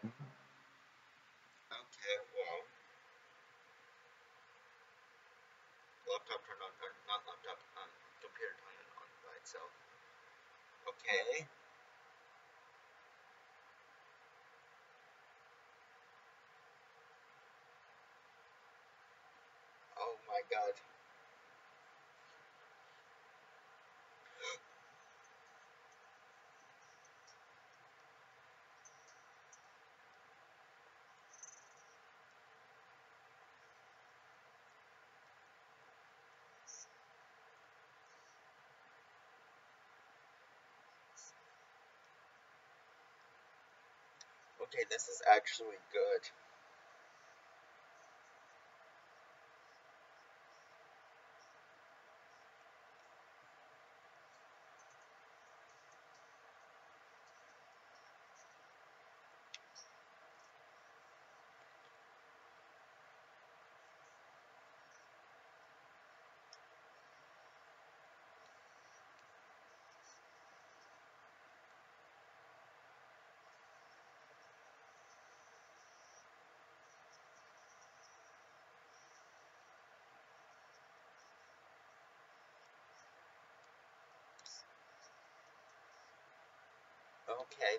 Okay, well, laptop turned on, or not laptop, computer turned on by itself. Okay. Oh my god. Okay, this is actually good. Okay.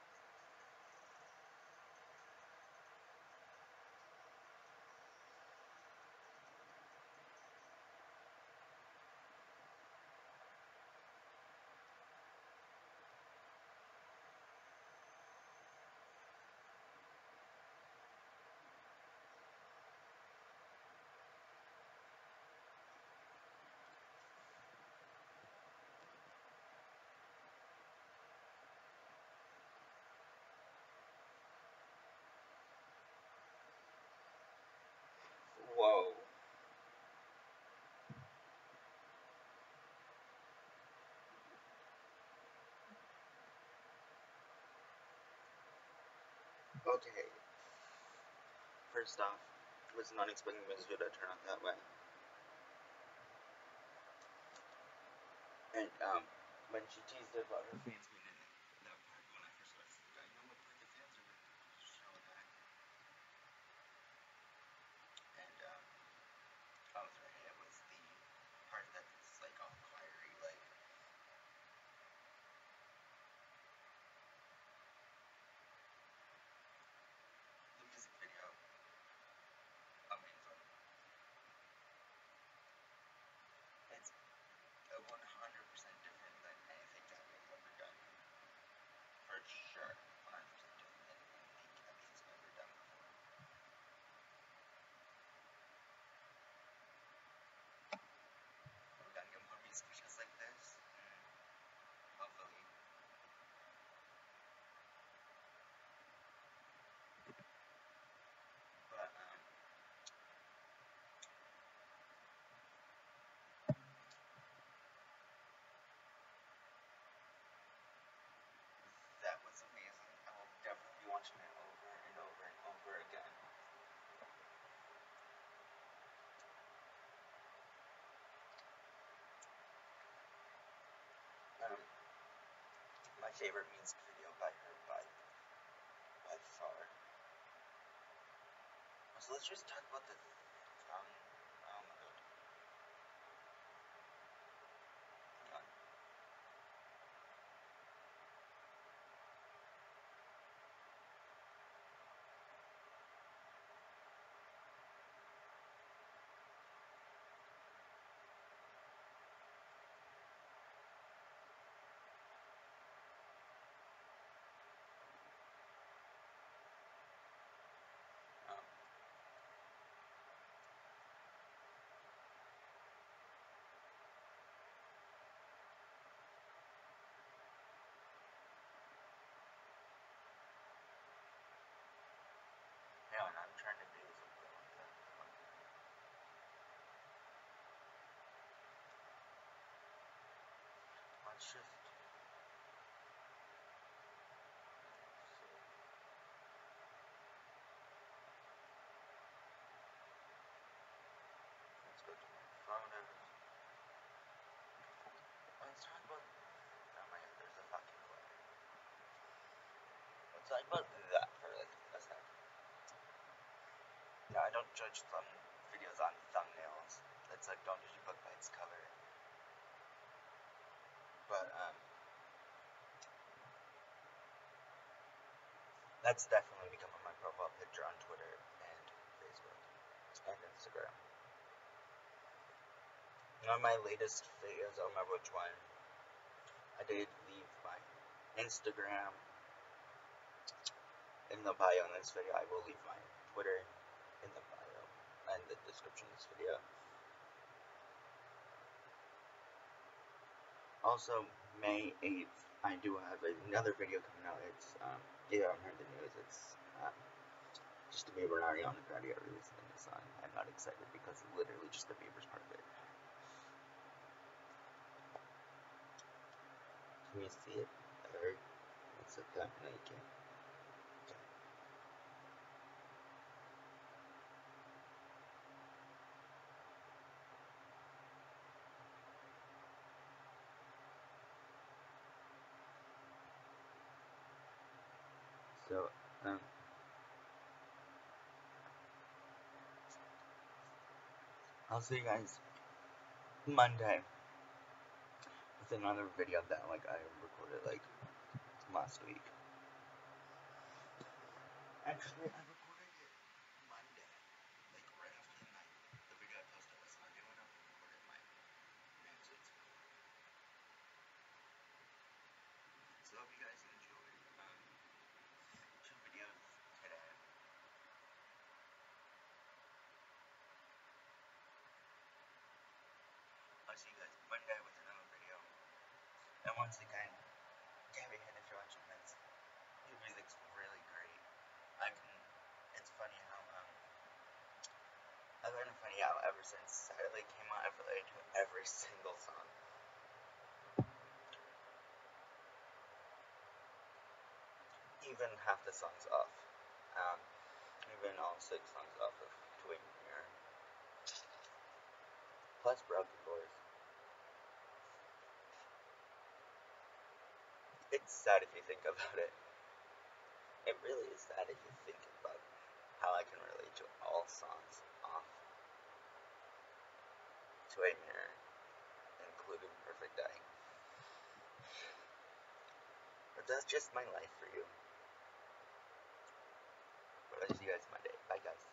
Whoa. Okay. First off, I was not expecting Mizuho to turn out that way. And, when she teased about her fans being in that part when I first started, I know what part the fans are going to show that. And, oh, sorry, it was the part that's, like, all choiry, like, the music video. Amazing. It's 100% different than anything Gabby has ever done. For sure. 100% different than anything Gabby has ever done before. Are we gonna get more music videos like this? Hopefully. But, that was amazing. I will definitely be watching it over and over and over again. My favorite music video by her by far. So let's just talk about the oh my god. Hang on. Um, Hang on, I'm trying to do something like that. Let's just let's go to my photos. Let's talk about oh my god, there's a fucking clip. Let's talk about that for like don't judge some videos on thumbnails. It's like, don't judge a book by its cover. But, that's definitely becoming my profile picture on Twitter and Facebook and Instagram. On my latest videos, I don't remember which one, I did leave my Instagram in the bio in this video. I will leave my Twitter in the bio and the description of this video. Also, May 8th, I do have another video coming out. It's, if you haven't heard the news, it's, Justin Bieber and Ariana Grande are releasing a new song. I'm not excited because literally Justin Bieber's part of it. Can you see it? Or, it's like that? No, you can't. Okay. So, I'll see you guys Monday with another video that like I recorded like last week. Actually, I recorded it Monday, like right after the night the video I posted was Monday when I recorded my next week's video. So I hope you guys enjoyed 2 videos today. I'll see you guys Monday with another video. And once again, give me a hint if you're watching this. Your music's really great. It's funny how, I've been funny how ever since Saturday came out, I've related to every single song. Even half the songs off. Even all 6 songs off of Twin Mirror. Plus Broken Doors. It's sad if you think about it. It really is sad if you think about how I can relate to all songs off Twin Mirror, including Perfect Day. But that's just my life for you. But I'll see you guys Monday. Bye guys.